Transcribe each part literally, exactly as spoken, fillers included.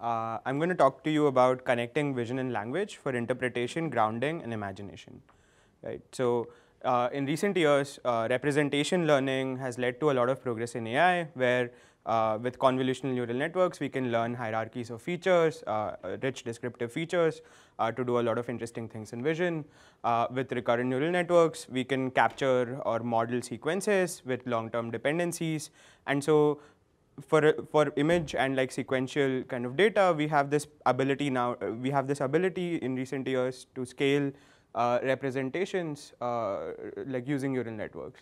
Uh, I'm going to talk to you about connecting vision and language for interpretation, grounding, and imagination. Right? So, uh, in recent years, uh, representation learning has led to a lot of progress in A I, where uh, with convolutional neural networks, we can learn hierarchies of features, uh, rich descriptive features, uh, to do a lot of interesting things in vision. Uh, with recurrent neural networks, we can capture or model sequences with long-term dependencies. And so, for for image and like sequential kind of data, we have this ability now. Uh, we have this ability in recent years to scale uh, representations uh, like using neural networks,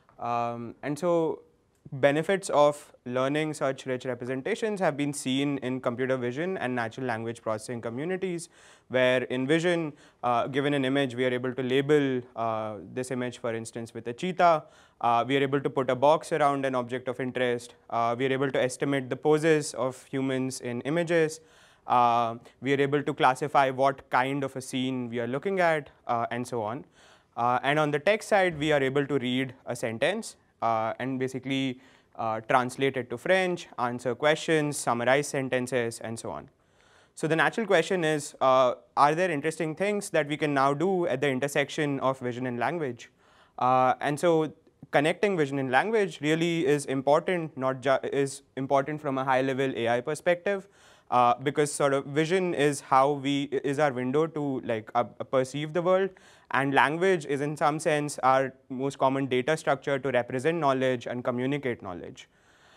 um, and so benefits of learning such rich representations have been seen in computer vision and natural language processing communities, where in vision, uh, given an image, we are able to label uh, this image, for instance, with a cheetah. Uh, we are able to put a box around an object of interest. Uh, we are able to estimate the poses of humans in images. Uh, we are able to classify what kind of a scene we are looking at, uh, and so on. Uh, and on the text side, we are able to read a sentence uh, and basically uh, translate it to French, answer questions, summarize sentences, and so on. So the natural question is, uh, are there interesting things that we can now do at the intersection of vision and language? Uh, and so connecting vision and language really is important, not ju is important from a high-level A I perspective, uh, because sort of vision is how we is our window to like uh, perceive the world, and language is in some sense our most common data structure to represent knowledge and communicate knowledge.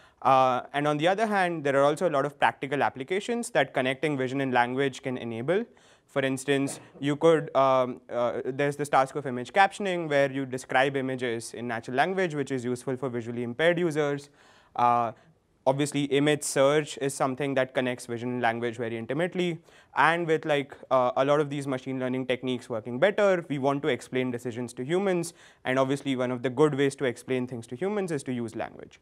Uh, and on the other hand, there are also a lot of practical applications that connecting vision and language can enable. For instance, you could, um, uh, there's this task of image captioning where you describe images in natural language, which is useful for visually impaired users. Uh, obviously, image search is something that connects vision and language very intimately. And with like uh, a lot of these machine learning techniques working better, we want to explain decisions to humans. And obviously, one of the good ways to explain things to humans is to use language.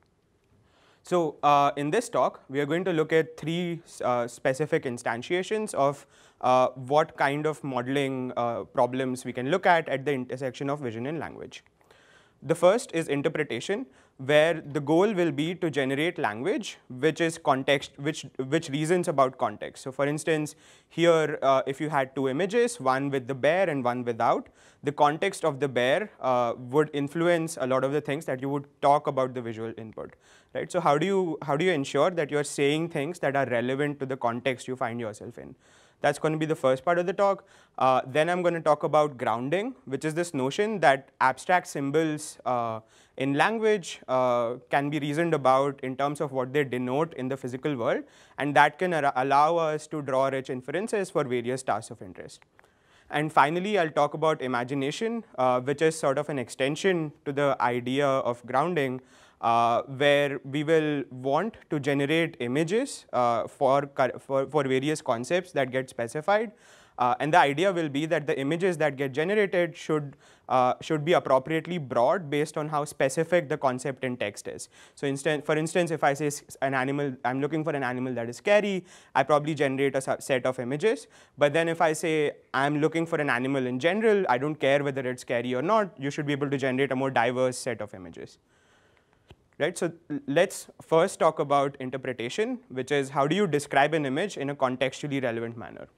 So uh, in this talk, we are going to look at three uh, specific instantiations of uh, what kind of modeling uh, problems we can look at at the intersection of vision and language. The first is interpretation, where the goal will be to generate language which is context, which, which reasons about context. So for instance, here uh, if you had two images, one with the bear and one without, the context of the bear uh, would influence a lot of the things that you would talk about the visual input, right? So how do you, how do you ensure that you are saying things that are relevant to the context you find yourself in? That's going to be the first part of the talk. Uh, then I'm going to talk about grounding, which is this notion that abstract symbols uh, in language uh, can be reasoned about in terms of what they denote in the physical world, and that can allow us to draw rich inferences for various tasks of interest. And finally, I'll talk about imagination, uh, which is sort of an extension to the idea of grounding, uh, where we will want to generate images uh, for, for, for various concepts that get specified. Uh, and the idea will be that the images that get generated should, uh, should be appropriately broad based on how specific the concept in text is. So instant, for instance, if I say an animal, I'm looking for an animal that is scary, I probably generate a set of images. But then if I say I'm looking for an animal in general, I don't care whether it's scary or not, you should be able to generate a more diverse set of images. Right, so let's first talk about interpretation, which is how do you describe an image in a contextually relevant manner.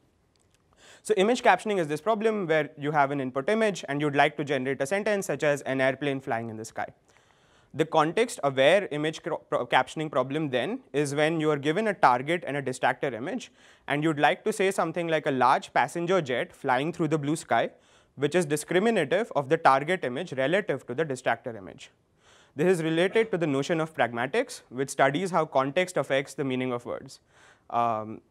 So image captioning is this problem where you have an input image and you'd like to generate a sentence such as an airplane flying in the sky. The context-aware image captioning problem then is when you are given a target and a distractor image, and you'd like to say something like a large passenger jet flying through the blue sky, which is discriminative of the target image relative to the distractor image. This is related to the notion of pragmatics, which studies how context affects the meaning of words. Um,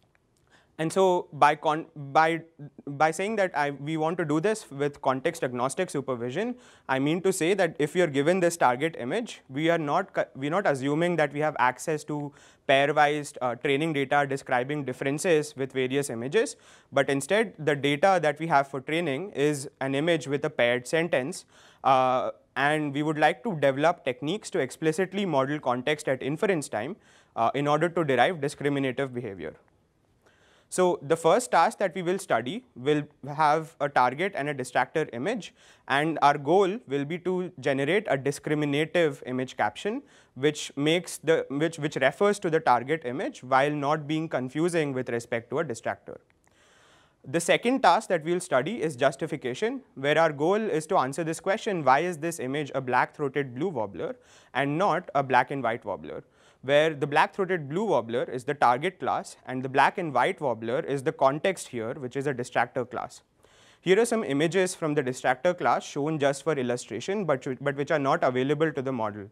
and so by, con by, by saying that I, we want to do this with context agnostic supervision, I mean to say that if you're given this target image, we are not, we're not assuming that we have access to pairwise uh, training data describing differences with various images, but instead the data that we have for training is an image with a paired sentence. Uh, and we would like to develop techniques to explicitly model context at inference time uh, in order to derive discriminative behavior. So the first task that we will study will have a target and a distractor image, and our goal will be to generate a discriminative image caption which makes the which which refers to the target image while not being confusing with respect to a distractor. The second task that we will study is justification, where our goal is to answer this question: why is this image a black-throated blue warbler and not a black and white warbler? Where the black-throated blue warbler is the target class and the black and white warbler is the context here, which is a distractor class. Here are some images from the distractor class shown just for illustration, but, but which are not available to the model.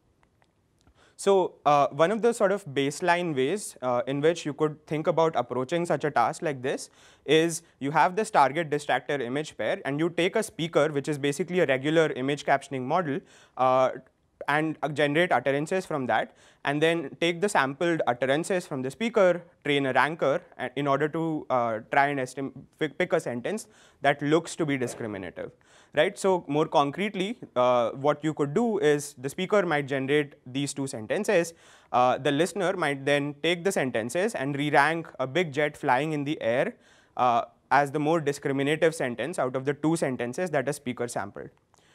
So uh, one of the sort of baseline ways uh, in which you could think about approaching such a task like this is you have this target distractor image pair, and you take a speaker, which is basically a regular image captioning model, uh, and uh, generate utterances from that, and then take the sampled utterances from the speaker, train a ranker in order to uh, try and estim pick a sentence that looks to be discriminative. Right? So more concretely, uh, what you could do is the speaker might generate these two sentences. Uh, the listener might then take the sentences and re-rank a big jet flying in the air uh, as the more discriminative sentence out of the two sentences that a speaker sampled.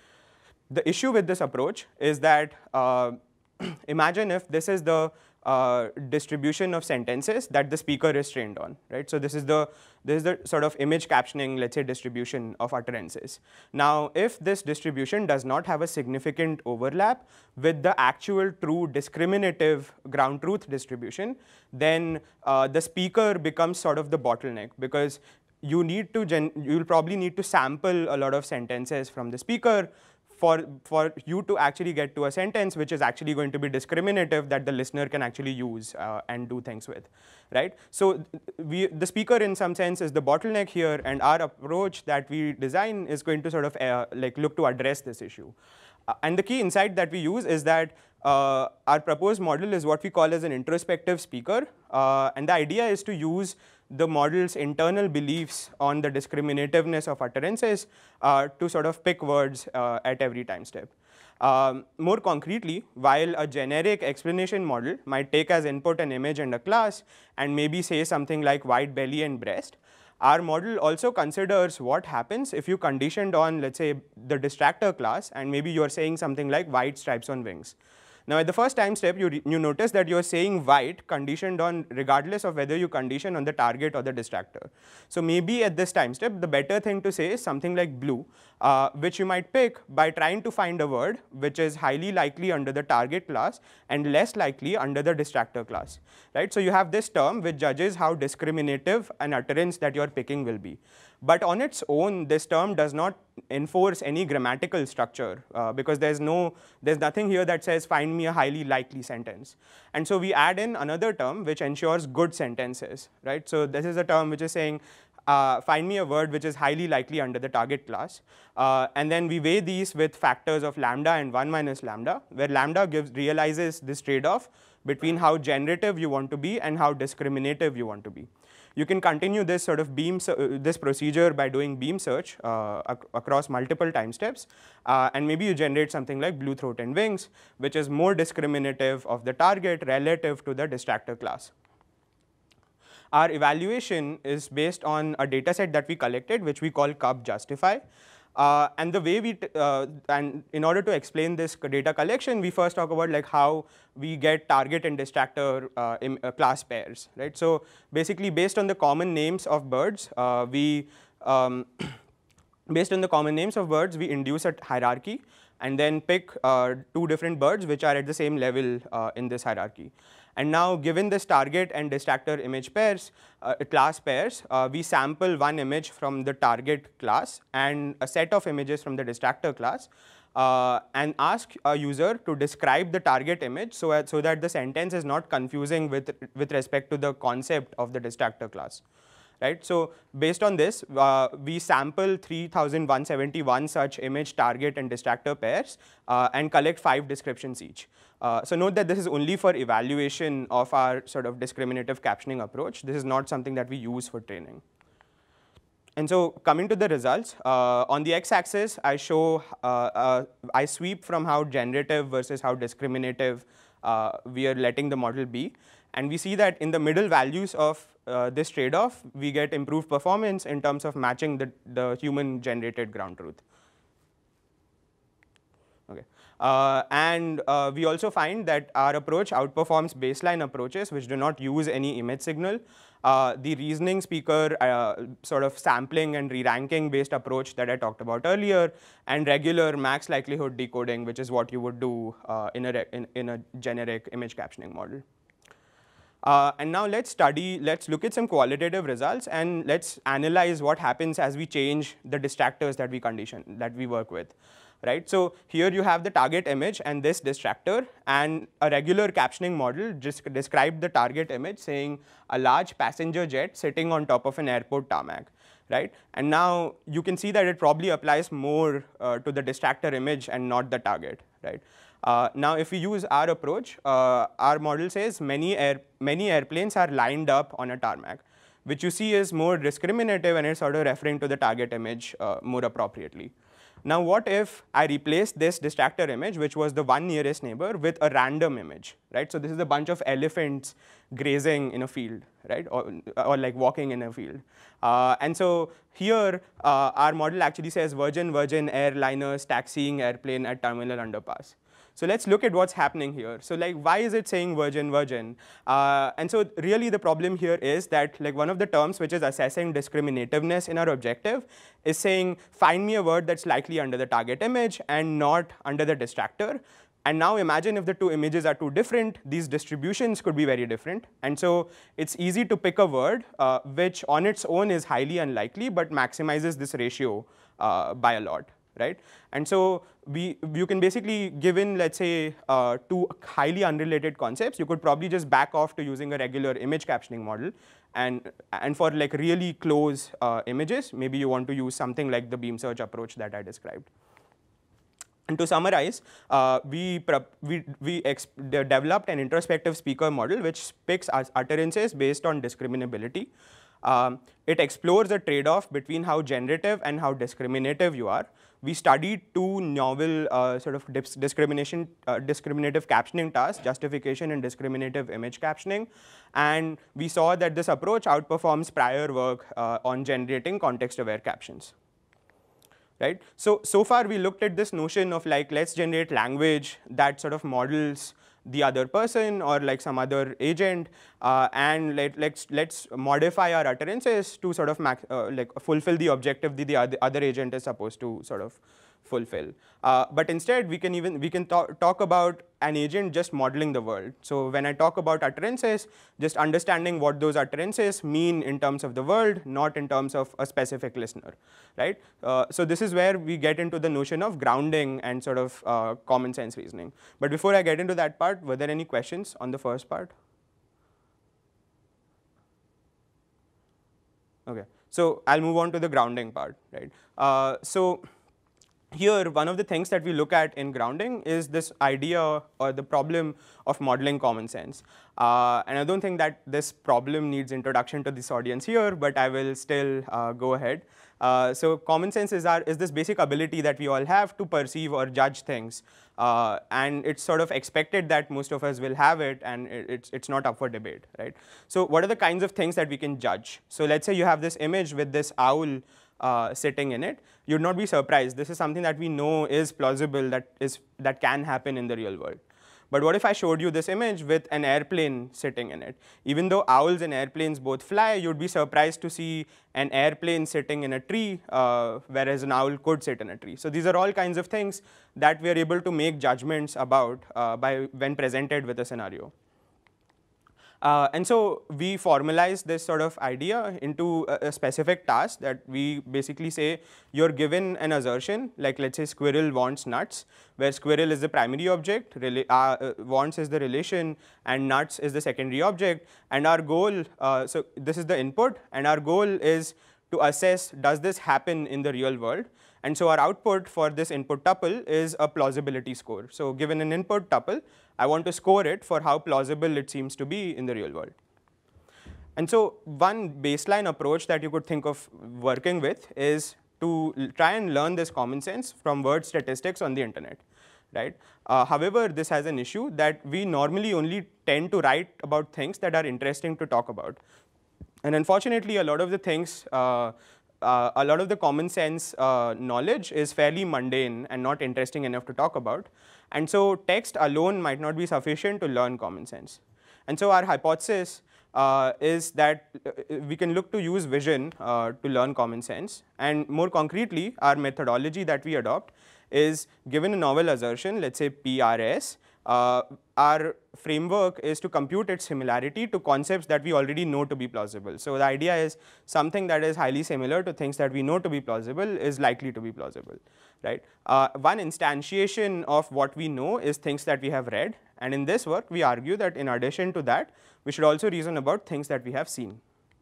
The issue with this approach is that uh, imagine if this is the uh, distribution of sentences that the speaker is trained on, right? So this is the this is the sort of image captioning, let's say, distribution of utterances. Now, if this distribution does not have a significant overlap with the actual true discriminative ground truth distribution, then uh, the speaker becomes sort of the bottleneck, because you need to gen you'll probably need to sample a lot of sentences from the speaker For, for you to actually get to a sentence which is actually going to be discriminative that the listener can actually use uh, and do things with, right? So we, the speaker in some sense is the bottleneck here, and our approach that we design is going to sort of uh, like look to address this issue. Uh, and the key insight that we use is that uh, our proposed model is what we call as an introspective speaker, uh, and the idea is to use the model's internal beliefs on the discriminativeness of utterances uh, to sort of pick words uh, at every time step. Um, more concretely, while a generic explanation model might take as input an image and a class and maybe say something like white belly and breast, our model also considers what happens if you conditioned on, let's say, the distractor class, and maybe you're saying something like white stripes on wings. Now, at the first time step, you, you notice that you're saying white conditioned on regardless of whether you condition on the target or the distractor. So maybe at this time step, the better thing to say is something like blue, uh, which you might pick by trying to find a word which is highly likely under the target class and less likely under the distractor class. Right? So you have this term which judges how discriminative an utterance that you're picking will be. But on its own, this term does not enforce any grammatical structure uh, because there's no, there's nothing here that says find me a highly likely sentence. And so we add in another term which ensures good sentences, right? So this is a term which is saying uh, find me a word which is highly likely under the target class. Uh, and then we weigh these with factors of lambda and one minus lambda, where lambda gives, realizes this trade-off between how generative you want to be and how discriminative you want to be. You can continue this sort of beam, uh, this procedure by doing beam search uh, ac across multiple time steps, uh, and maybe you generate something like blue throat and wings, which is more discriminative of the target relative to the distractor class. Our evaluation is based on a data set that we collected, which we call cub justify. Uh, and the way we, t uh, and in order to explain this data collection, we first talk about like how we get target and distractor uh, in, uh, class pairs, right? So basically, based on the common names of birds, uh, we, um, based on the common names of birds, we induce a hierarchy and then pick uh, two different birds which are at the same level uh, in this hierarchy. And now, given this target and distractor image pairs, uh, class pairs, uh, we sample one image from the target class and a set of images from the distractor class, uh, and ask a user to describe the target image so, uh, so that the sentence is not confusing with, with respect to the concept of the distractor class. Right? So based on this, uh, we sample three thousand one hundred seventy-one such image target and distractor pairs uh, and collect five descriptions each. Uh, so note that this is only for evaluation of our sort of discriminative captioning approach. This is not something that we use for training. And so coming to the results, uh, on the x-axis, I show, uh, uh, I sweep from how generative versus how discriminative uh, we are letting the model be. And we see that in the middle values of uh, this trade-off, we get improved performance in terms of matching the, the human-generated ground truth. Okay. Uh, and uh, we also find that our approach outperforms baseline approaches which do not use any image signal. Uh, the reasoning speaker uh, sort of sampling and re-ranking based approach that I talked about earlier, and regular max likelihood decoding, which is what you would do uh, in, a in, in a generic image captioning model. Uh, and now let's study, let's look at some qualitative results, and let's analyze what happens as we change the distractors that we condition, that we work with. Right? So here you have the target image and this distractor, and a regular captioning model just described the target image saying a large passenger jet sitting on top of an airport tarmac. Right? And now you can see that it probably applies more uh, to the distractor image and not the target. Right? Uh, now if we use our approach, uh, our model says many, air, many airplanes are lined up on a tarmac, which you see is more discriminative and it's sort of referring to the target image uh, more appropriately. Now what if I replace this distractor image, which was the one nearest neighbor, with a random image, right? So this is a bunch of elephants grazing in a field, right? Or, or like walking in a field. Uh, and so here, uh, our model actually says Virgin, Virgin, airliners, taxiing airplane at terminal underpass. So let's look at what's happening here. So like, why is it saying Virgin, Virgin? Uh, and so really the problem here is that like one of the terms which is assessing discriminativeness in our objective is saying, find me a word that's likely under the target image and not under the distractor. And now imagine if the two images are too different, these distributions could be very different. And so it's easy to pick a word uh, which on its own is highly unlikely, but maximizes this ratio uh, by a lot. Right? And so we, you can basically, given let's say uh, two highly unrelated concepts, you could probably just back off to using a regular image captioning model. And, and for like really close uh, images, maybe you want to use something like the beam search approach that I described. And to summarize, uh, we, we, we de developed an introspective speaker model which picks utterances based on discriminability. Um, it explores the trade-off between how generative and how discriminative you are. We studied two novel uh, sort of discrimination, uh, discriminative captioning tasks, justification and discriminative image captioning. And we saw that this approach outperforms prior work uh, on generating context-aware captions. Right? So, so far we looked at this notion of like, let's generate language that sort of models the other person or like some other agent, uh, and let, let's, let's modify our utterances to sort of max, uh, like fulfill the objective that the other, other agent is supposed to sort of fulfill. Uh, but instead, we can even we can talk, talk about an agent just modeling the world. So when I talk about utterances, just understanding what those utterances mean in terms of the world, not in terms of a specific listener, right? Uh, so this is where we get into the notion of grounding and sort of uh, common sense reasoning. But before I get into that part, were there any questions on the first part? Okay, so I'll move on to the grounding part, right? Uh, so. Here, one of the things that we look at in grounding is this idea or the problem of modeling common sense. Uh, and I don't think that this problem needs introduction to this audience here, but I will still uh, go ahead. Uh, so common sense is, our, is this basic ability that we all have to perceive or judge things. Uh, and it's sort of expected that most of us will have it, and it, it's, it's not up for debate, right? So what are the kinds of things that we can judge? So let's say you have this image with this owl Uh, sitting in it, you'd not be surprised. This is something that we know is plausible, that is that can happen in the real world. But what if I showed you this image with an airplane sitting in it? Even though owls and airplanes both fly, you'd be surprised to see an airplane sitting in a tree, uh, whereas an owl could sit in a tree. So these are all kinds of things that we are able to make judgments about uh, by when presented with a scenario. Uh, and so we formalize this sort of idea into a, a specific task that we basically say you're given an assertion, like let's say squirrel wants nuts, where squirrel is the primary object, uh, uh, wants is the relation, and nuts is the secondary object. And our goal, uh, so this is the input, and our goal is to assess, does this happen in the real world? And so our output for this input tuple is a plausibility score. So given an input tuple, I want to score it for how plausible it seems to be in the real world. And so one baseline approach that you could think of working with is to try and learn this common sense from word statistics on the internet. right? Uh, however, this has an issue that we normally only tend to write about things that are interesting to talk about. And unfortunately, a lot of the things, uh, uh, a lot of the common sense uh, knowledge is fairly mundane and not interesting enough to talk about. And so text alone might not be sufficient to learn common sense. And so our hypothesis uh, is that we can look to use vision uh, to learn common sense. And more concretely, our methodology that we adopt is given a novel assertion, let's say P R S, uh, our framework is to compute its similarity to concepts that we already know to be plausible. So the idea is something that is highly similar to things that we know to be plausible is likely to be plausible, right? Uh, one instantiation of what we know is things that we have read, and in this work we argue that in addition to that, we should also reason about things that we have seen.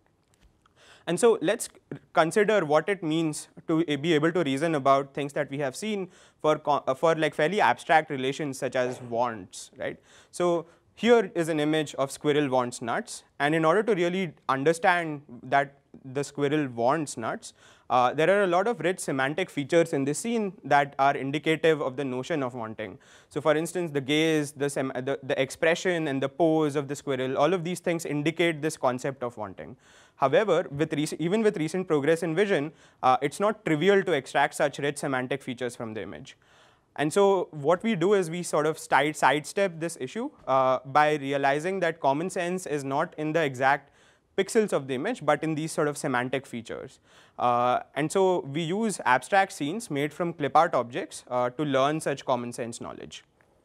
And so let's consider what it means to be able to reason about things that we have seen for, for like fairly abstract relations such as wants, right? So here is an image of squirrel wants nuts, and in order to really understand that the squirrel wants nuts, uh, there are a lot of rich semantic features in this scene that are indicative of the notion of wanting. So for instance, the gaze, the, sem the, the expression and the pose of the squirrel, all of these things indicate this concept of wanting. However, with even with recent progress in vision, uh, it's not trivial to extract such rich semantic features from the image. And so what we do is we sort of sidestep this issue uh, by realizing that common sense is not in the exact pixels of the image, but in these sort of semantic features. Uh, and so we use abstract scenes made from clip art objects uh, to learn such common sense knowledge.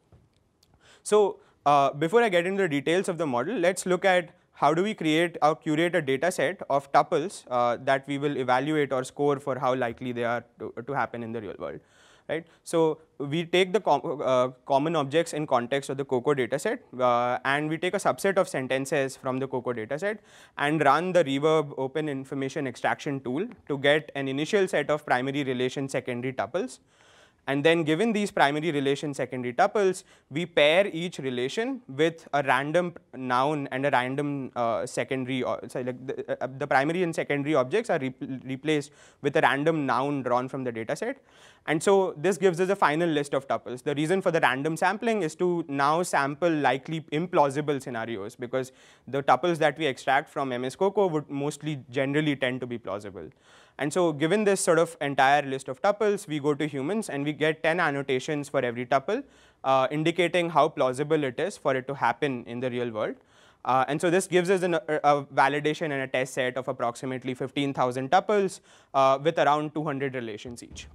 So uh, before I get into the details of the model, let's look at how do we create or curate a data set of tuples uh, that we will evaluate or score for how likely they are to, to happen in the real world, right? So we take the com uh, common objects in context of the COCO dataset, uh, and we take a subset of sentences from the COCO dataset and run the reverb open information extraction tool to get an initial set of primary relation secondary tuples. And then given these primary relation secondary tuples, we pair each relation with a random noun and a random uh, secondary, uh, sorry, like the, uh, the primary and secondary objects are re replaced with a random noun drawn from the data set. And so this gives us a final list of tuples. The reason for the random sampling is to now sample likely implausible scenarios, because the tuples that we extract from M S COCO would mostly generally tend to be plausible. And so given this sort of entire list of tuples, we go to humans and we get ten annotations for every tuple, uh, indicating how plausible it is for it to happen in the real world. Uh, and so this gives us an, a, a validation and a test set of approximately fifteen thousand tuples uh, with around two hundred relations each.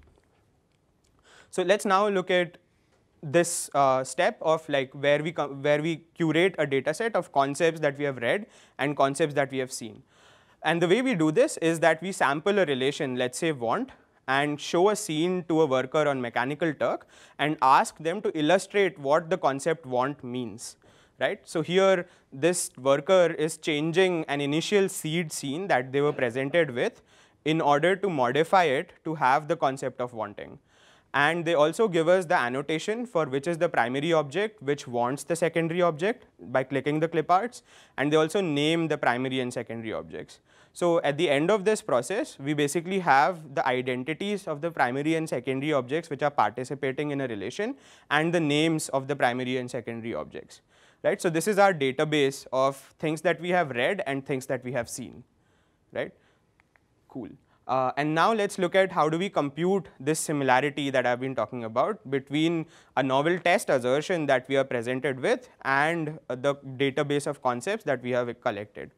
So let's now look at this uh, step of like where we, where we curate a data set of concepts that we have read and concepts that we have seen. And the way we do this is that we sample a relation, let's say want, and show a scene to a worker on Mechanical Turk and ask them to illustrate what the concept want means, right? So here, this worker is changing an initial seed scene that they were presented with in order to modify it to have the concept of wanting. And they also give us the annotation for which is the primary object which wants the secondary object by clicking the clip arts, and they also name the primary and secondary objects. So at the end of this process, we basically have the identities of the primary and secondary objects which are participating in a relation and the names of the primary and secondary objects, right? So this is our database of things that we have read and things that we have seen, right? Cool. Uh, and now let's look at how do we compute this similarity that I've been talking about between a novel test assertion that we are presented with and uh, the database of concepts that we have collected.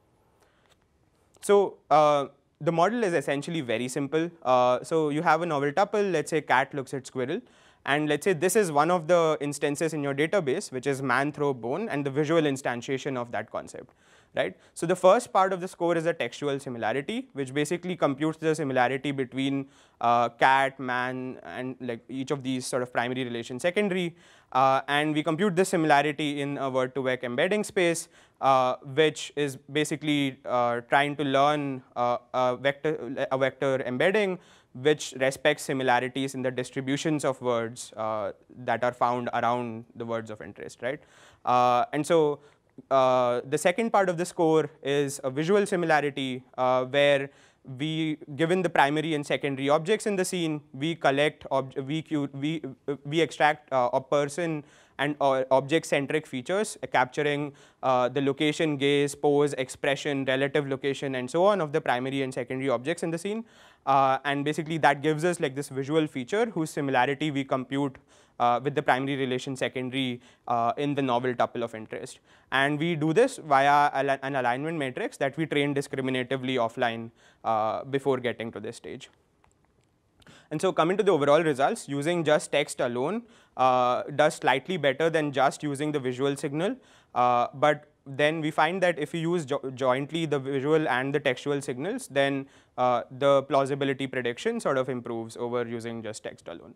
So uh, the model is essentially very simple. Uh, so you have a novel tuple, let's say cat looks at squirrel, and let's say this is one of the instances in your database, which is man throw bone, and the visual instantiation of that concept, right? So the first part of the score is a textual similarity, which basically computes the similarity between uh, cat, man, and like each of these sort of primary relation secondary. Uh, and we compute this similarity in a word-to-vec embedding space, uh, which is basically uh, trying to learn uh, a, vector, a vector embedding which respects similarities in the distributions of words uh, that are found around the words of interest, right? Uh, and so uh, the second part of the score is a visual similarity uh, where we, given the primary and secondary objects in the scene, we collect, ob we, we, we extract uh, a person and uh, object-centric features, uh, capturing uh, the location, gaze, pose, expression, relative location, and so on of the primary and secondary objects in the scene. Uh, and basically that gives us like this visual feature whose similarity we compute uh, with the primary relation secondary uh, in the novel tuple of interest. And we do this via an alignment matrix that we train discriminatively offline uh, before getting to this stage. And so coming to the overall results, using just text alone uh, does slightly better than just using the visual signal. Uh, but then we find that if you use jo jointly the visual and the textual signals, then uh, the plausibility prediction sort of improves over using just text alone.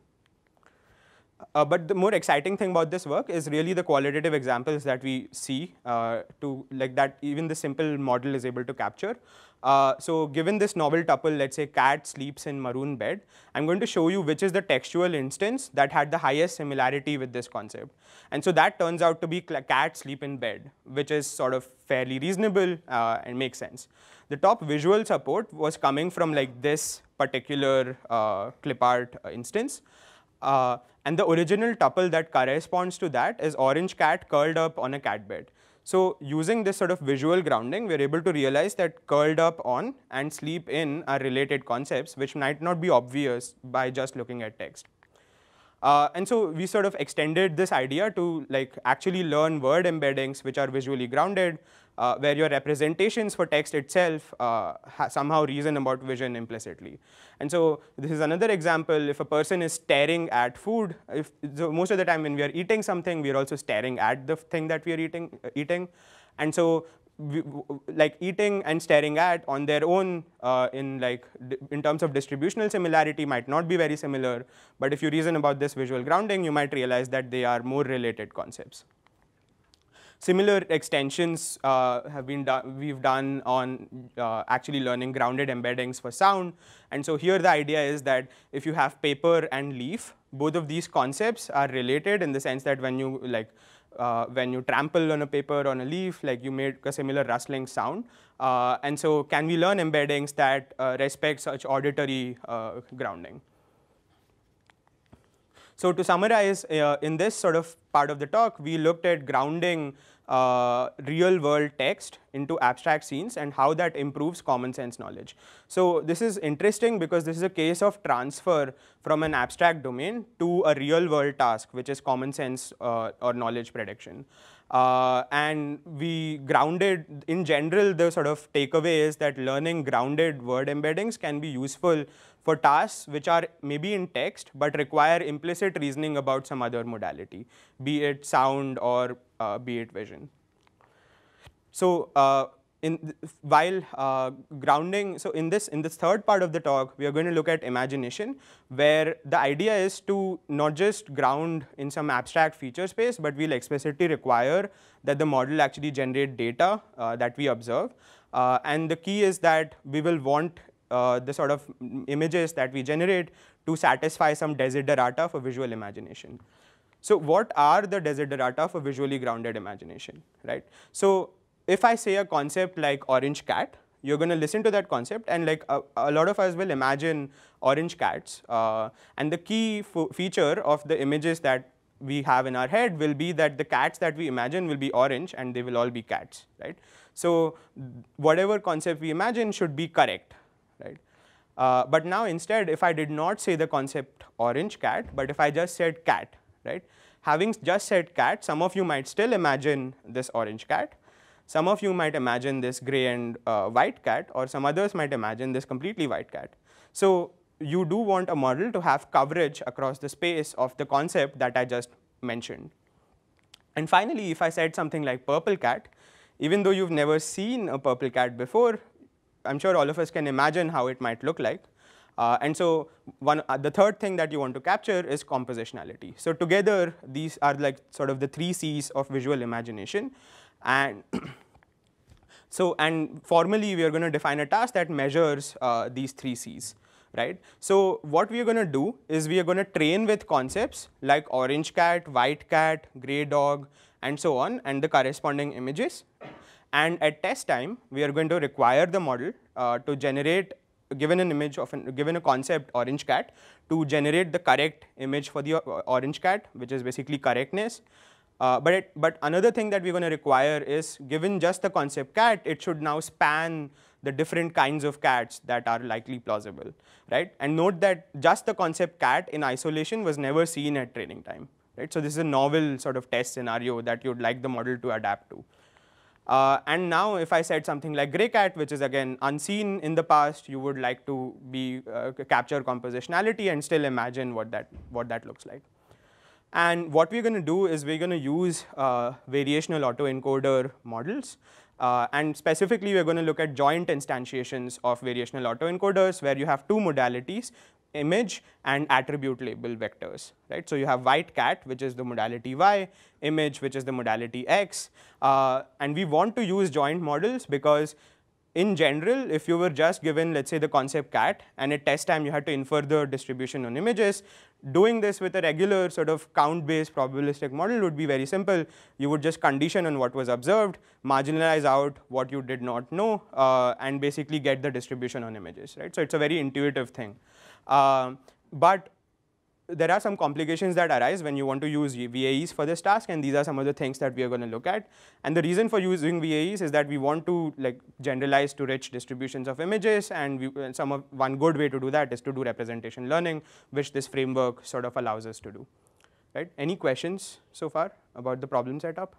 Uh, but the more exciting thing about this work is really the qualitative examples that we see uh, to like that even the simple model is able to capture. Uh, so given this novel tuple, let's say cat sleeps in maroon bed, I'm going to show you which is the textual instance that had the highest similarity with this concept. And so that turns out to be cat sleep in bed, which is sort of fairly reasonable uh, and makes sense. The top visual support was coming from like this particular uh, clip art uh, instance. Uh, and the original tuple that corresponds to that is orange cat curled up on a cat bed. So using this sort of visual grounding, we're able to realize that curled up on and sleep in are related concepts, which might not be obvious by just looking at text. Uh, and so we sort of extended this idea to like actually learn word embeddings which are visually grounded, uh, where your representations for text itself uh, somehow reason about vision implicitly. And so this is another example. If a person is staring at food, if, so most of the time when we are eating something, we are also staring at the thing that we are eating. Uh, eating. And so we, like eating and staring at on their own uh, in like in terms of distributional similarity might not be very similar, but if you reason about this visual grounding, you might realize that they are more related concepts. Similar extensions uh, have been done, we've done on uh, actually learning grounded embeddings for sound. And so here the idea is that if you have paper and leaf, both of these concepts are related in the sense that when you like uh, when you trample on a paper on a leaf, like you make a similar rustling sound. Uh, and so can we learn embeddings that uh, respect such auditory uh, grounding? So to summarize, uh, in this sort of part of the talk, we looked at grounding uh, real world text into abstract scenes and how that improves common sense knowledge. So this is interesting because this is a case of transfer from an abstract domain to a real world task, which is common sense uh, or knowledge prediction. Uh, and we grounded, in general, the sort of takeaway is that learning grounded word embeddings can be useful for tasks which are maybe in text but require implicit reasoning about some other modality, be it sound or uh, be it vision. So uh, in while uh, grounding, so in this in this third part of the talk, we are going to look at imagination, where the idea is to not just ground in some abstract feature space, but we'll explicitly require that the model actually generate data uh, that we observe. Uh, and the key is that we will want uh, the sort of images that we generate to satisfy some desiderata for visual imagination. So what are the desiderata for visually grounded imagination, right? So if I say a concept like orange cat, you're going to listen to that concept, and like a, a lot of us will imagine orange cats. Uh, and the key feature of the images that we have in our head will be that the cats that we imagine will be orange and they will all be cats, right? So whatever concept we imagine should be correct, right? Uh, but now instead, if I did not say the concept orange cat, but if I just said cat, right? Having just said cat, some of you might still imagine this orange cat. Some of you might imagine this gray and uh, white cat, or some others might imagine this completely white cat. So you do want a model to have coverage across the space of the concept that I just mentioned. And finally, if I said something like purple cat, even though you've never seen a purple cat before, I'm sure all of us can imagine how it might look like. Uh, and so one, uh, the third thing that you want to capture is compositionality. So together, these are like sort of the three C's of visual imagination. And so, and formally, we are going to define a task that measures uh, these three C's, right? So what we are going to do is we are going to train with concepts like orange cat, white cat, gray dog, and so on, and the corresponding images. And at test time, we are going to require the model uh, to generate given an image of an, given a concept orange cat, to generate the correct image for the orange cat, which is basically correctness. Uh, but, it, but another thing that we're going to require is, given just the concept cat, it should now span the different kinds of cats that are likely plausible, right? And note that just the concept cat in isolation was never seen at training time, right? So this is a novel sort of test scenario that you'd like the model to adapt to. Uh, and now if I said something like gray cat, which is again unseen in the past, you would like to be uh, capture compositionality and still imagine what that, what that looks like. And what we're going to do is we're going to use uh, variational autoencoder models. Uh, and specifically, we're going to look at joint instantiations of variational autoencoders, where you have two modalities, image and attribute label vectors, right? So you have white cat, which is the modality Y, image, which is the modality X. Uh, and we want to use joint models because in general, if you were just given, let's say, the concept cat, and at test time you had to infer the distribution on images, doing this with a regular sort of count-based probabilistic model would be very simple. You would just condition on what was observed, marginalize out what you did not know, uh, and basically get the distribution on images, right? So it's a very intuitive thing. Uh, but there are some complications that arise when you want to use V A Es for this task, and these are some of the things that we are going to look at. And the reason for using V A Es is that we want to like generalize to rich distributions of images, and we, some of, one good way to do that is to do representation learning, which this framework sort of allows us to do. Right? Any questions so far about the problem setup?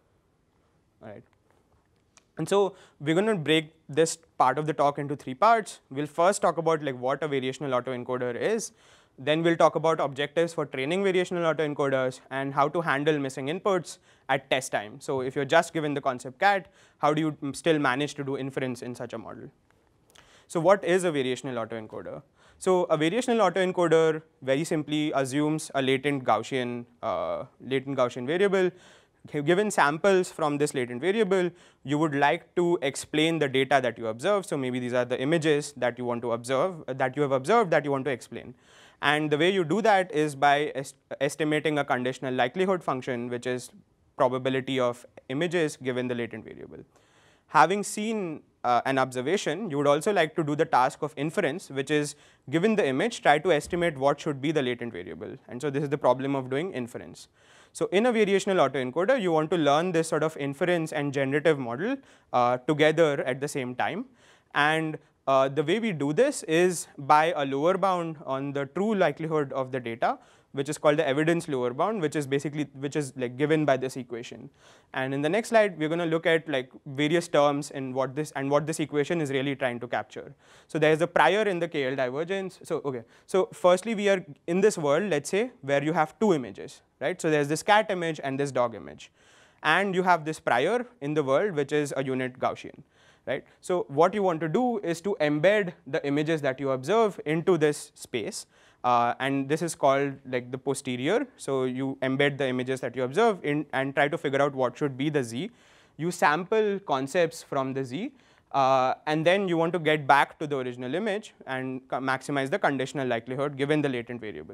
All right. And so we're going to break this part of the talk into three parts. We'll first talk about like what a variational autoencoder is. Then we'll talk about objectives for training variational autoencoders and how to handle missing inputs at test time. So if you're just given the concept cat, how do you still manage to do inference in such a model? So what is a variational autoencoder? So a variational autoencoder very simply assumes a latent Gaussian, uh, latent Gaussian variable. Given samples from this latent variable, you would like to explain the data that you observe. So maybe these are the images that you want to observe, uh, that you have observed that you want to explain. And the way you do that is by est estimating a conditional likelihood function, which is probability of images given the latent variable. Having seen uh, an observation, you would also like to do the task of inference, which is given the image, try to estimate what should be the latent variable. And so this is the problem of doing inference. So in a variational autoencoder, you want to learn this sort of inference and generative model uh, together at the same time. And Uh, the way we do this is by a lower bound on the true likelihood of the data, which is called the evidence lower bound, which is basically which is like given by this equation. And in the next slide, we're going to look at like various terms in what this and what this equation is really trying to capture. So there's a prior in the K L divergence. So okay. So firstly, we are in this world, let's say, where you have two images, right? So there's this cat image and this dog image, and you have this prior in the world, which is a unit Gaussian. Right? So what you want to do is to embed the images that you observe into this space, uh, and this is called like the posterior. So you embed the images that you observe in and try to figure out what should be the Z. You sample concepts from the Z, uh, and then you want to get back to the original image and maximize the conditional likelihood given the latent variable.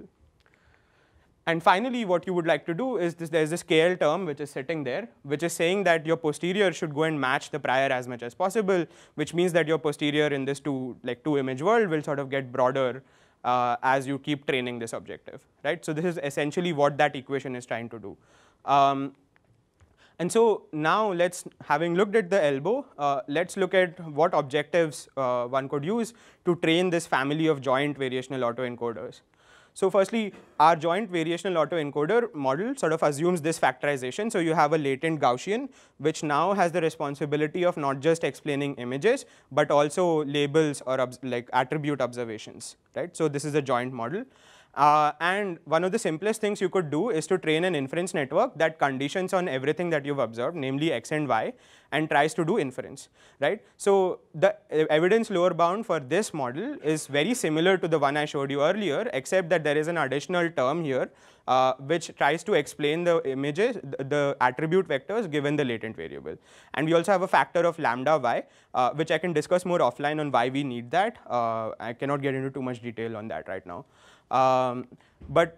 And finally, what you would like to do is this, there's this K L term which is sitting there, which is saying that your posterior should go and match the prior as much as possible, which means that your posterior in this two, like two image world will sort of get broader uh, as you keep training this objective, right? So this is essentially what that equation is trying to do. Um, and so now let's, having looked at the elbow, uh, let's look at what objectives uh, one could use to train this family of joint variational autoencoders. So firstly, our joint variational autoencoder model sort of assumes this factorization. So you have a latent Gaussian, which now has the responsibility of not just explaining images, but also labels or like attribute observations, right? So this is a joint model. Uh, and one of the simplest things you could do is to train an inference network that conditions on everything that you've observed, namely X and Y, and tries to do inference, right? So the evidence lower bound for this model is very similar to the one I showed you earlier, except that there is an additional term here, uh, which tries to explain the images, the, the attribute vectors given the latent variable. And we also have a factor of lambda Y, uh, which I can discuss more offline on why we need that. Uh, I cannot get into too much detail on that right now. Um, but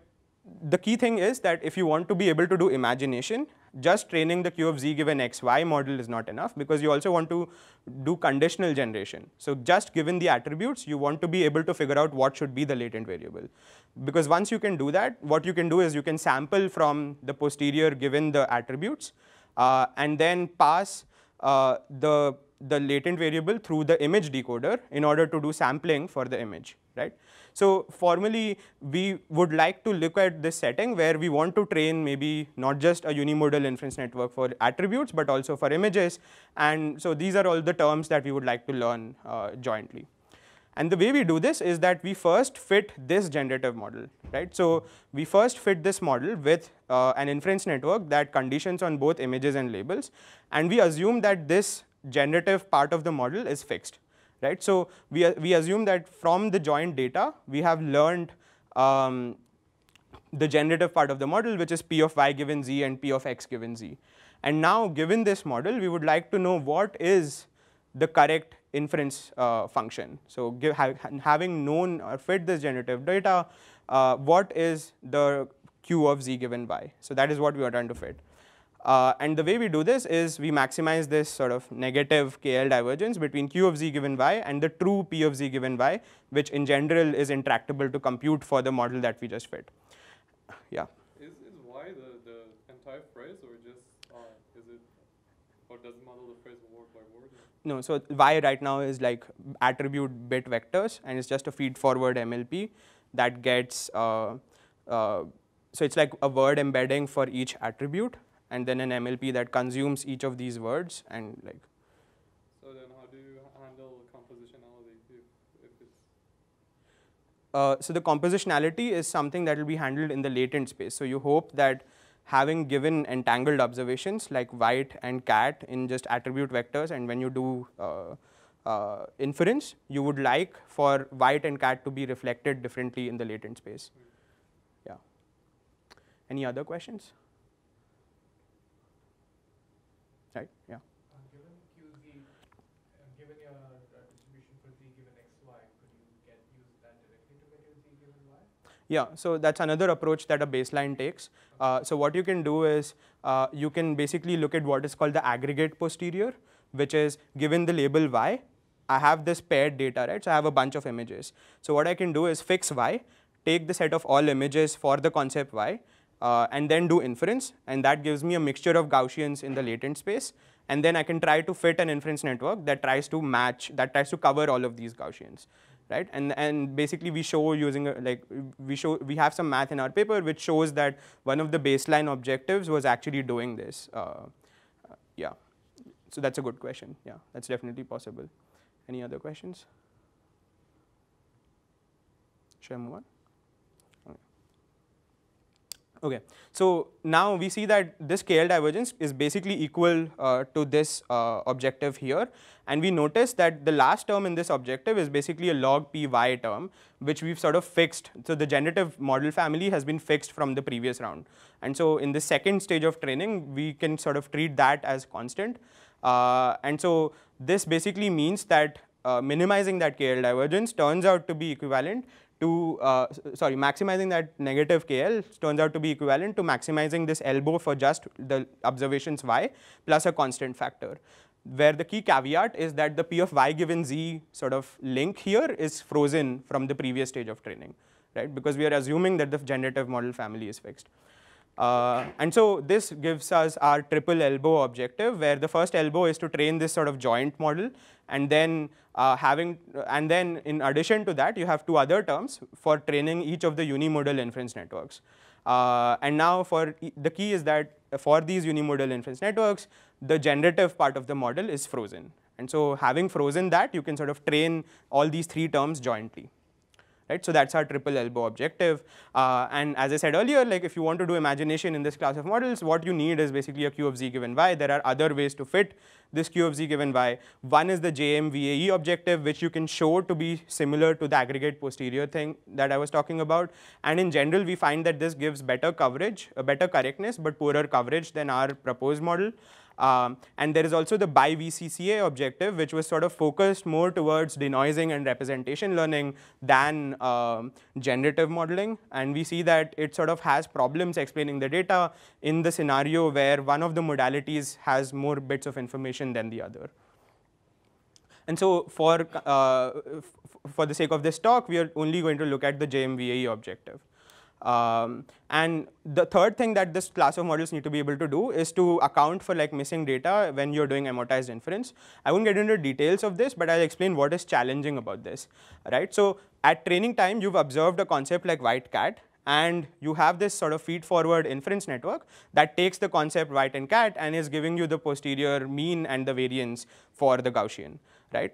the key thing is that if you want to be able to do imagination, just training the Q of z given xy model is not enough, because you also want to do conditional generation. So just given the attributes, you want to be able to figure out what should be the latent variable. Because once you can do that, what you can do is you can sample from the posterior given the attributes, uh, and then pass uh, the, the latent variable through the image decoder in order to do sampling for the image, right? So formally, we would like to look at this setting where we want to train maybe not just a unimodal inference network for attributes, but also for images. And so these are all the terms that we would like to learn uh, jointly. And the way we do this is that we first fit this generative model, right? So we first fit this model with uh, an inference network that conditions on both images and labels. And we assume that this generative part of the model is fixed. Right? So we, we assume that from the joint data, we have learned um, the generative part of the model, which is p of y given z and p of x given z. And now, given this model, we would like to know what is the correct inference uh, function. So give, ha having known or fit this generative data, uh, what is the q of z given y? So that is what we are trying to fit. Uh, and the way we do this is we maximize this sort of negative K L divergence between q of z given y and the true p of z given y, which in general is intractable to compute for the model that we just fit. Yeah. Is, is y the, the entire phrase, or just uh, is it, or does it model the phrase word by word? No, so y right now is like attribute bit vectors, and it's just a feed forward M L P that gets, uh, uh, so it's like a word embedding for each attribute, and then an M L P that consumes each of these words and like. So then how do you handle compositionality if, if it's? Uh, so the compositionality is something that will be handled in the latent space. So you hope that having given entangled observations like white and cat in just attribute vectors, and when you do uh, uh, inference, you would like for white and cat to be reflected differently in the latent space. Mm. Yeah. Any other questions? Right, yeah. Uh, given Q Z, uh, given your uh, distribution for Z given X Y, could you get use that directly to measure Z given Y? Yeah, so that's another approach that a baseline takes. Uh, so what you can do is uh, you can basically look at what is called the aggregate posterior, which is given the label Y, I have this paired data, right? So I have a bunch of images. So what I can do is fix Y, take the set of all images for the concept Y, Uh, and then do inference, and that gives me a mixture of Gaussians in the latent space, and then I can try to fit an inference network that tries to match, that tries to cover all of these Gaussians, right? And and basically we show using a, like we show we have some math in our paper which shows that one of the baseline objectives was actually doing this. Uh, uh, yeah, so that's a good question. Yeah, that's definitely possible. Any other questions? Should I move on? Okay, so now we see that this K L divergence is basically equal uh, to this uh, objective here, and we notice that the last term in this objective is basically a log p y term, which we've sort of fixed. So the generative model family has been fixed from the previous round, and so in the second stage of training, we can sort of treat that as constant, uh, and so this basically means that uh, minimizing that K L divergence turns out to be equivalent to, uh, sorry, maximizing that negative K L turns out to be equivalent to maximizing this elbow for just the observations y plus a constant factor, where the key caveat is that the p of y given z sort of link here is frozen from the previous stage of training, right? Because we are assuming that the generative model family is fixed. Uh, and so this gives us our triple elbow objective, where the first elbow is to train this sort of joint model, and then uh, having, and then in addition to that, you have two other terms for training each of the unimodal inference networks. Uh, and now for e the key is that for these unimodal inference networks, the generative part of the model is frozen. And so having frozen that, you can sort of train all these three terms jointly. Right? So that's our triple elbow objective. Uh, and as I said earlier, like if you want to do imagination in this class of models, what you need is basically a Q of z given y. There are other ways to fit this Q of z given y. One is the J M V A E objective, which you can show to be similar to the aggregate posterior thing that I was talking about. And in general, we find that this gives better coverage, a better correctness, but poorer coverage than our proposed model. Um, and there is also the by V C C A objective, which was sort of focused more towards denoising and representation learning than um, generative modeling. And we see that it sort of has problems explaining the data in the scenario where one of the modalities has more bits of information than the other. And so for, uh, for the sake of this talk, we are only going to look at the J M V A E objective. Um, and the third thing that this class of models need to be able to do is to account for like missing data when you're doing amortized inference. I won't get into details of this, but I'll explain what is challenging about this, right? So at training time, you've observed a concept like white cat, and you have this sort of feed-forward inference network that takes the concept white and cat and is giving you the posterior mean and the variance for the Gaussian, right?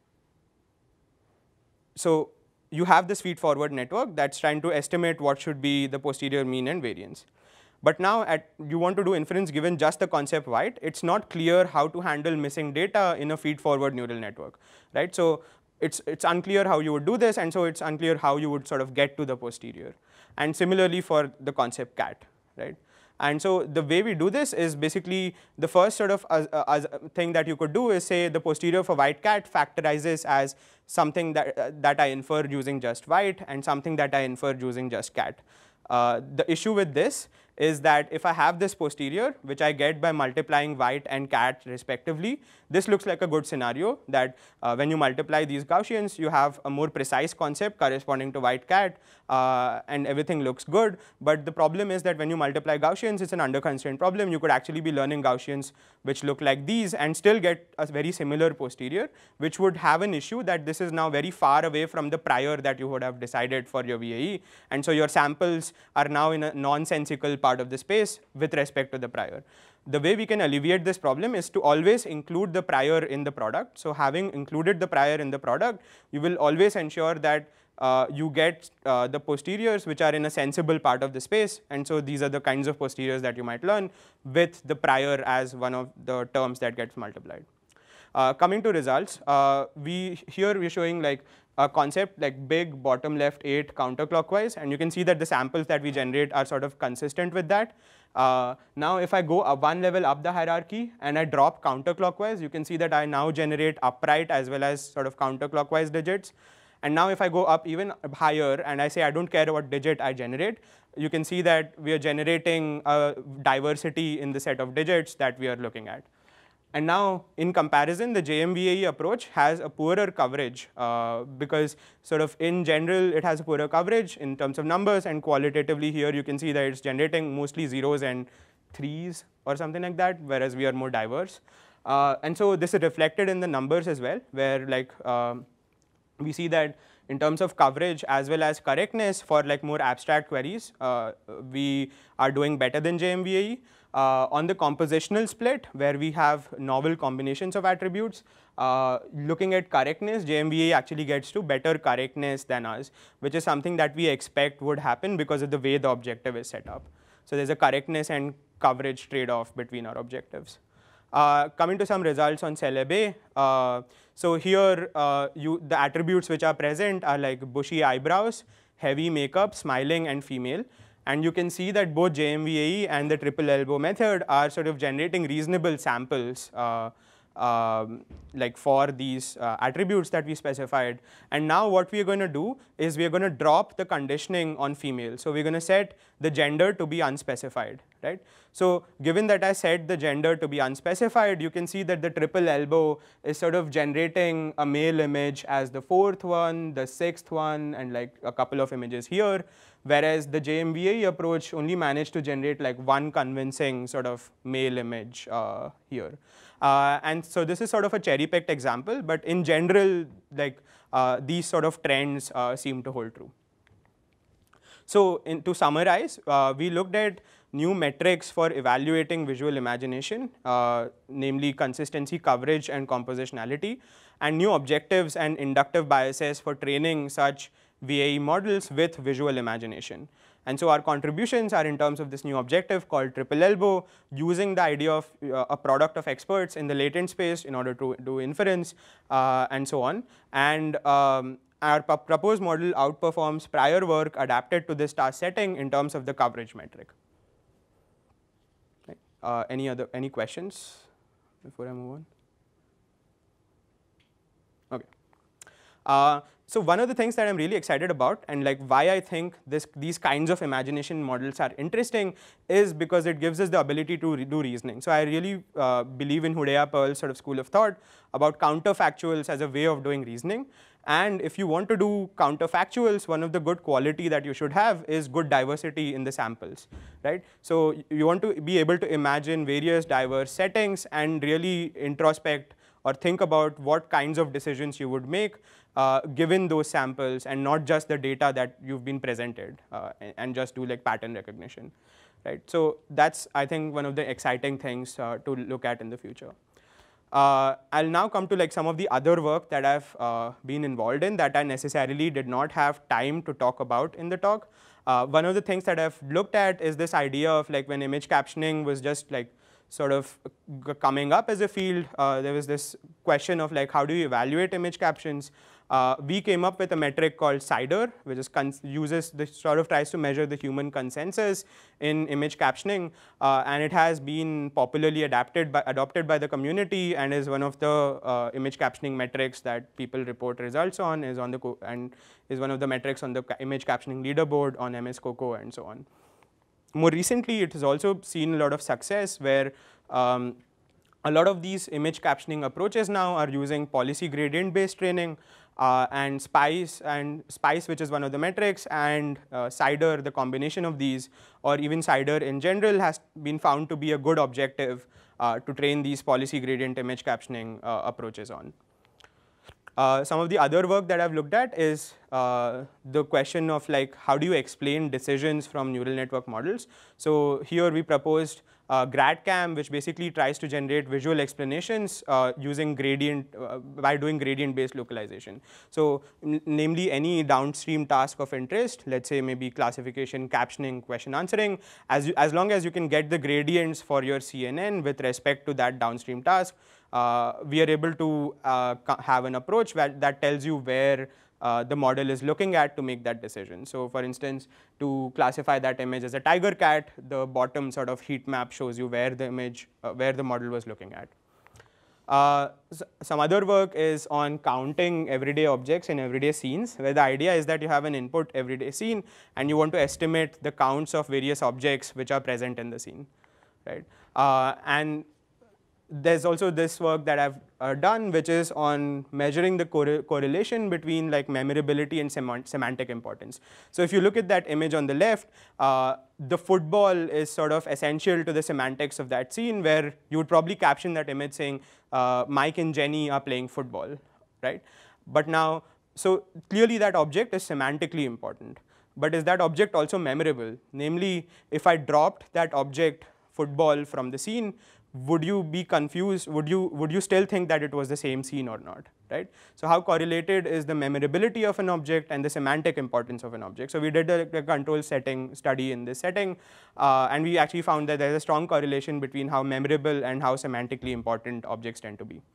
So you have this feed-forward network that's trying to estimate what should be the posterior mean and variance. But now at, you want to do inference given just the concept white, it's not clear how to handle missing data in a feed-forward neural network, right? So it's, it's unclear how you would do this, and so it's unclear how you would sort of get to the posterior. And similarly for the concept cat, right? And so the way we do this is basically the first sort of uh, uh, thing that you could do is say the posterior for white cat factorizes as something that, uh, that I infer using just white and something that I infer using just cat. Uh, the issue with this is that if I have this posterior, which I get by multiplying white and cat respectively, this looks like a good scenario that uh, when you multiply these Gaussians, you have a more precise concept corresponding to white cat, uh, and everything looks good. But the problem is that when you multiply Gaussians, it's an under-constraint problem. You could actually be learning Gaussians which look like these and still get a very similar posterior, which would have an issue that this is now very far away from the prior that you would have decided for your V A E. And so your samples are now in a nonsensical part of the space with respect to the prior. The way we can alleviate this problem is to always include the prior in the product. So having included the prior in the product, you will always ensure that uh, you get uh, the posteriors which are in a sensible part of the space. And so these are the kinds of posteriors that you might learn with the prior as one of the terms that gets multiplied. Uh, coming to results, uh, we here we're showing like a concept like big bottom left eight counterclockwise, and you can see that the samples that we generate are sort of consistent with that. Uh, now if I go up one level up the hierarchy and I drop counterclockwise, you can see that I now generate upright as well as sort of counterclockwise digits. And now if I go up even higher and I say I don't care what digit I generate, you can see that we are generating a diversity in the set of digits that we are looking at. And now, in comparison, the J M V A E approach has a poorer coverage uh, because sort of in general, it has a poorer coverage in terms of numbers, and qualitatively here you can see that it's generating mostly zeros and threes or something like that, whereas we are more diverse. Uh, and so this is reflected in the numbers as well, where like um, we see that in terms of coverage as well as correctness for like more abstract queries, uh, we are doing better than J M V A E. Uh, on the compositional split, where we have novel combinations of attributes, uh, looking at correctness, J M V A E actually gets to better correctness than us, which is something that we expect would happen because of the way the objective is set up. So there's a correctness and coverage trade-off between our objectives. Uh, coming to some results on Celebi, uh, so here uh, you, the attributes which are present are like bushy eyebrows, heavy makeup, smiling, and female. And you can see that both J M V A E and the triple elbow method are sort of generating reasonable samples uh, um, like for these uh, attributes that we specified. And now what we are going to do is we are going to drop the conditioning on female. So we're going to set the gender to be unspecified, right? So given that I set the gender to be unspecified, you can see that the triple elbow is sort of generating a male image as the fourth one, the sixth one, and like a couple of images here. Whereas the J M V A E approach only managed to generate like one convincing sort of male image uh, here. Uh, and so this is sort of a cherry-picked example, but in general, like uh, these sort of trends uh, seem to hold true. So in, to summarize, uh, we looked at new metrics for evaluating visual imagination, uh, namely consistency, coverage, and compositionality, and new objectives and inductive biases for training such V A E models with visual imagination. And so our contributions are in terms of this new objective called triple elbow, using the idea of uh, a product of experts in the latent space in order to do inference uh, and so on. And um, our proposed model outperforms prior work adapted to this task setting in terms of the coverage metric. Right. Uh, any other any questions? before I move on? Okay. Uh, so one of the things that I'm really excited about, and like why I think this, these kinds of imagination models are interesting, is because it gives us the ability to re do reasoning. So I really uh, believe in Hudaya Pearl's sort of school of thought about counterfactuals as a way of doing reasoning. And if you want to do counterfactuals, one of the good quality that you should have is good diversity in the samples, right? So you want to be able to imagine various diverse settings and really introspect or think about what kinds of decisions you would make uh, given those samples, and not just the data that you've been presented, uh, and, and just do like pattern recognition, right? So that's, I think, one of the exciting things uh, to look at in the future. Uh, I'll now come to like some of the other work that I've uh, been involved in that I necessarily did not have time to talk about in the talk. Uh, one of the things that I've looked at is this idea of like when image captioning was just like sort of coming up as a field, uh, there was this question of like how do you evaluate image captions. Uh, we came up with a metric called CIDR, which is uses the sort of tries to measure the human consensus in image captioning, uh, and it has been popularly adapted by, adopted by the community, and is one of the uh, image captioning metrics that people report results on, is on the co and is one of the metrics on the image captioning leaderboard on M S COCO and so on. More recently, it has also seen a lot of success where um, a lot of these image captioning approaches now are using policy gradient based training, uh, and SPICE, and SPICE, which is one of the metrics, and uh, CIDR, the combination of these, or even CIDR in general, has been found to be a good objective uh, to train these policy gradient image captioning uh, approaches on. Uh, some of the other work that I've looked at is uh, the question of like how do you explain decisions from neural network models. So here we proposed uh, GradCam, which basically tries to generate visual explanations uh, using gradient, uh, by doing gradient based localization. So namely any downstream task of interest, let's say maybe classification, captioning, question answering, as, you, as long as you can get the gradients for your C N N with respect to that downstream task, Uh, we are able to uh, have an approach that, that tells you where uh, the model is looking at to make that decision. So for instance, to classify that image as a tiger cat, the bottom sort of heat map shows you where the image, uh, where the model was looking at. Uh, some other work is on counting everyday objects in everyday scenes, where the idea is that you have an input everyday scene and you want to estimate the counts of various objects which are present in the scene, right? Uh, and there's also this work that I've uh, done, which is on measuring the corre correlation between like memorability and sem semantic importance. So if you look at that image on the left, uh, the football is sort of essential to the semantics of that scene, where you would probably caption that image saying, uh, Mike and Jenny are playing football, right? But now, so clearly that object is semantically important. But is that object also memorable? Namely, if I dropped that object, football, from the scene, would you be confused? Would you, would you still think that it was the same scene or not, right? So how correlated is the memorability of an object and the semantic importance of an object? So we did a, a control setting study in this setting, uh, and we actually found that there is a strong correlation between how memorable and how semantically important objects tend to be.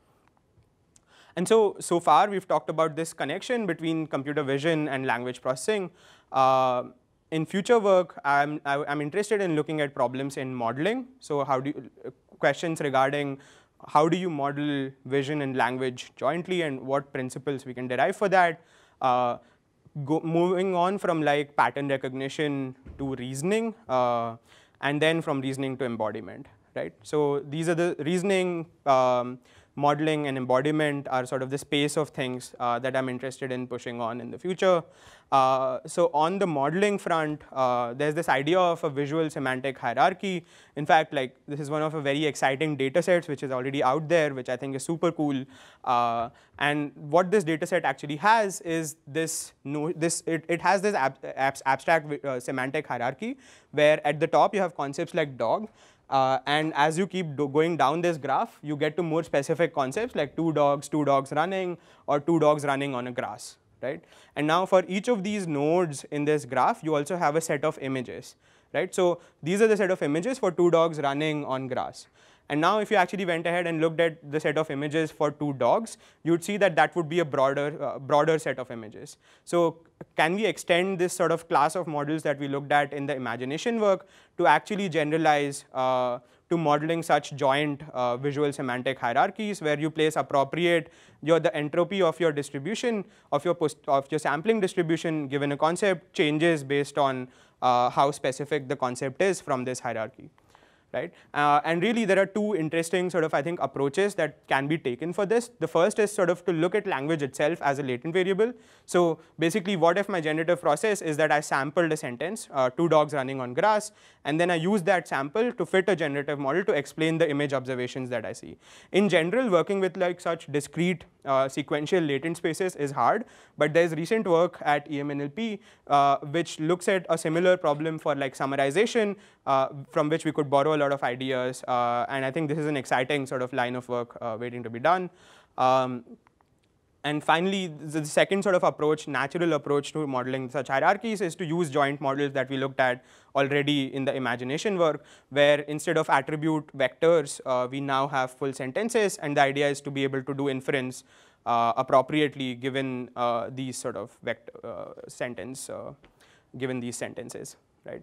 And so, so far we've talked about this connection between computer vision and language processing. Uh, in future work, I'm, I, I'm interested in looking at problems in modeling. So how do you, uh, questions regarding how do you model vision and language jointly, and what principles we can derive for that. Uh, go, moving on from like pattern recognition to reasoning, uh, and then from reasoning to embodiment, right? So these are the reasoning, um, modeling and embodiment are sort of the space of things uh, that I'm interested in pushing on in the future. Uh, so on the modeling front, uh, there's this idea of a visual semantic hierarchy. In fact, like this is one of a very exciting data sets which is already out there, which I think is super cool. Uh, and what this data set actually has is this, no, this it, it has this ab ab abstract uh, semantic hierarchy, where at the top you have concepts like dog. Uh, and as you keep do going down this graph, you get to more specific concepts like two dogs, two dogs running, or two dogs running on a grass, right? And now for each of these nodes in this graph, you also have a set of images, right? So these are the set of images for two dogs running on grass. And now if you actually went ahead and looked at the set of images for two dogs, you'd see that that would be a broader, uh, broader set of images. So can we extend this sort of class of models that we looked at in the imagination work to actually generalize uh, to modeling such joint uh, visual semantic hierarchies, where you place appropriate your the entropy of your distribution of your post, of your sampling distribution given a concept changes based on uh, how specific the concept is from this hierarchy. Right? Uh, and really there are two interesting sort of I think approaches that can be taken for this. The first is sort of to look at language itself as a latent variable. So basically what if my generative process is that I sampled a sentence, uh, two dogs running on grass, and then I use that sample to fit a generative model to explain the image observations that I see. In general, working with like such discrete uh, sequential latent spaces is hard, but there is recent work at E M N L P uh, which looks at a similar problem for like summarization, uh, from which we could borrow a lot of ideas, uh, and I think this is an exciting sort of line of work uh, waiting to be done. Um, and finally, the second sort of approach, natural approach to modeling such hierarchies is to use joint models that we looked at already in the imagination work, where instead of attribute vectors, uh, we now have full sentences, and the idea is to be able to do inference uh, appropriately given uh, these sort of vector uh, sentence, uh, given these sentences, right?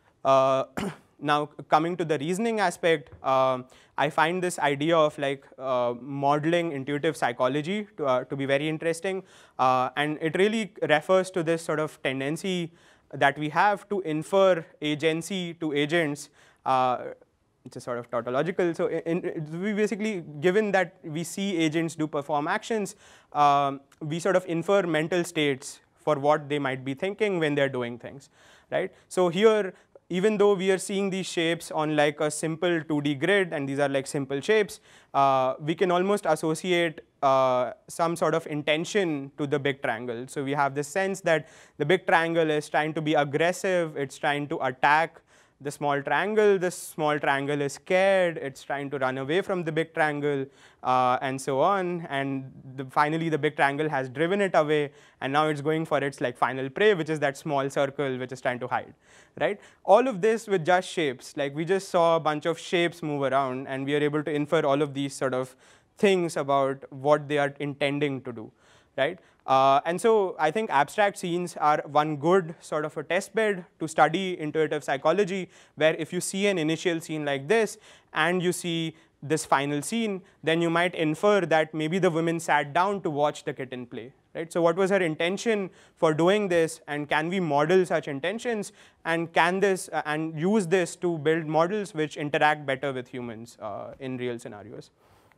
Uh, Now, coming to the reasoning aspect, uh, I find this idea of like uh, modeling intuitive psychology to, uh, to be very interesting, uh, and it really refers to this sort of tendency that we have to infer agency to agents. Uh, it's a sort of tautological. So, in, in, we basically, given that we see agents do perform actions, um, we sort of infer mental states for what they might be thinking when they're doing things, right? So here, even though we are seeing these shapes on like a simple two D grid, and these are like simple shapes, uh, we can almost associate uh, some sort of intention to the big triangle. So we have this sense that the big triangle is trying to be aggressive, it's trying to attack the small triangle, this small triangle is scared, it's trying to run away from the big triangle, uh, and so on, and the, finally the big triangle has driven it away, and now it's going for its like final prey, which is that small circle which is trying to hide, right? All of this with just shapes, like we just saw a bunch of shapes move around, and we are able to infer all of these sort of things about what they are intending to do, right? Uh, and so I think abstract scenes are one good sort of a test bed to study intuitive psychology, where if you see an initial scene like this and you see this final scene, then you might infer that maybe the woman sat down to watch the kitten play, right? So what was her intention for doing this, and can we model such intentions, and can this uh, and use this to build models which interact better with humans uh, in real scenarios.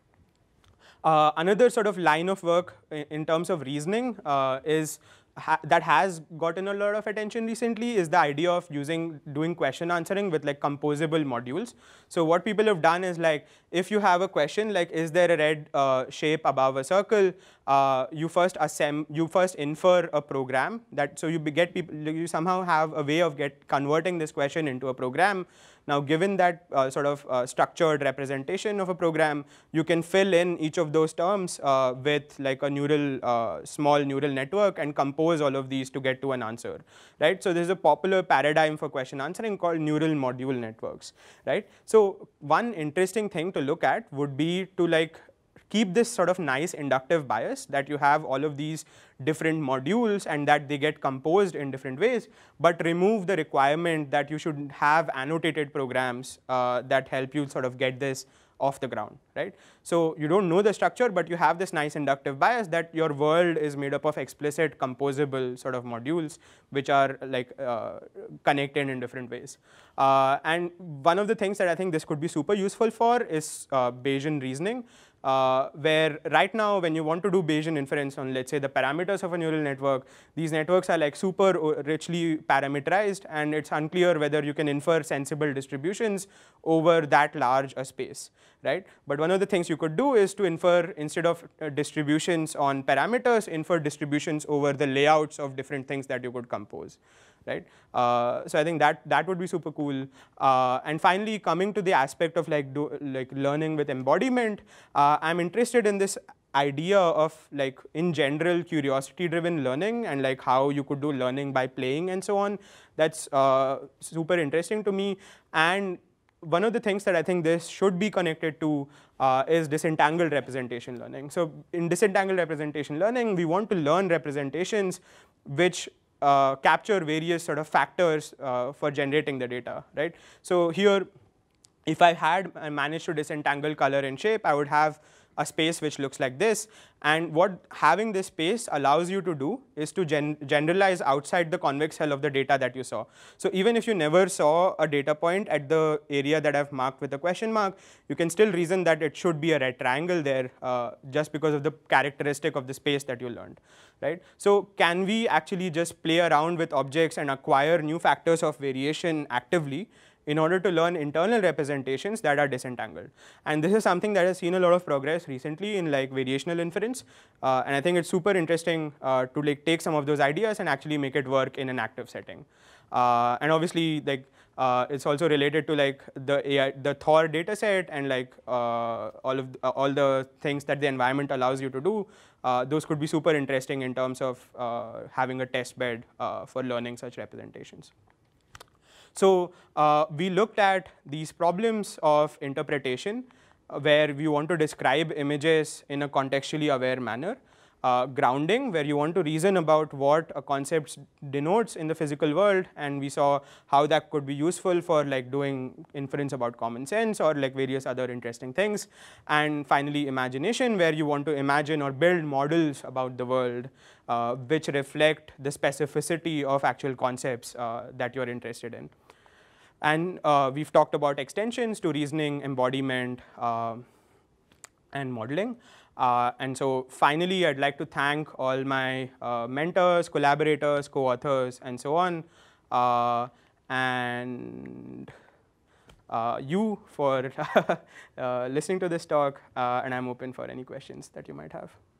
Uh, another sort of line of work in, in terms of reasoning uh, is ha that has gotten a lot of attention recently is the idea of using doing question answering with like composable modules. So what people have done is like, if you have a question like, is there a red uh, shape above a circle, uh, you first assemb you first infer a program that, so you get people, you somehow have a way of get converting this question into a program. Now, given that uh, sort of uh, structured representation of a program, you can fill in each of those terms uh, with like a neural, uh, small neural network and compose all of these to get to an answer, right? So there's a popular paradigm for question answering called neural module networks, right? So one interesting thing to look at would be to like keep this sort of nice inductive bias that you have all of these different modules and that they get composed in different ways, but remove the requirement that you should have annotated programs uh, that help you sort of get this off the ground, right? So you don't know the structure, but you have this nice inductive bias that your world is made up of explicit composable sort of modules which are like uh, connected in different ways. Uh, and one of the things that I think this could be super useful for is uh, Bayesian reasoning. Uh, where right now when you want to do Bayesian inference on, let's say, the parameters of a neural network, these networks are like super richly parameterized, and it's unclear whether you can infer sensible distributions over that large a space, right? But one of the things you could do is to infer, instead of uh, distributions on parameters, infer distributions over the layouts of different things that you could compose, right? Uh, so I think that that would be super cool. Uh, and finally, coming to the aspect of like do, like learning with embodiment, uh, I'm interested in this idea of like in general curiosity-driven learning and like how you could do learning by playing and so on. That's uh, super interesting to me. And one of the things that I think this should be connected to uh, is disentangled representation learning. So in disentangled representation learning, we want to learn representations which Uh, capture various sort of factors uh, for generating the data, right? So here, if I had managed to disentangle color and shape, I would have a space which looks like this. And what having this space allows you to do is to gen generalize outside the convex hull of the data that you saw. So even if you never saw a data point at the area that I've marked with a question mark, you can still reason that it should be a red triangle there uh, just because of the characteristic of the space that you learned, right? So can we actually just play around with objects and acquire new factors of variation actively in order to learn internal representations that are disentangled? And this is something that has seen a lot of progress recently in like variational inference, uh, and I think it's super interesting uh, to like take some of those ideas and actually make it work in an active setting. Uh, and obviously, like uh, it's also related to like the A I, the Thor data set, and like uh, all of the, uh, all the things that the environment allows you to do. Uh, those could be super interesting in terms of uh, having a test bed uh, for learning such representations. So uh, we looked at these problems of interpretation uh, where we want to describe images in a contextually aware manner. Uh, grounding, where you want to reason about what a concept denotes in the physical world, and we saw how that could be useful for like doing inference about common sense or like various other interesting things. And finally, imagination, where you want to imagine or build models about the world uh, which reflect the specificity of actual concepts uh, that you're interested in. And uh, we've talked about extensions to reasoning, embodiment, uh, and modeling. Uh, and so finally, I'd like to thank all my uh, mentors, collaborators, co-authors, and so on, uh, and uh, you for uh, listening to this talk, uh, and I'm open for any questions that you might have.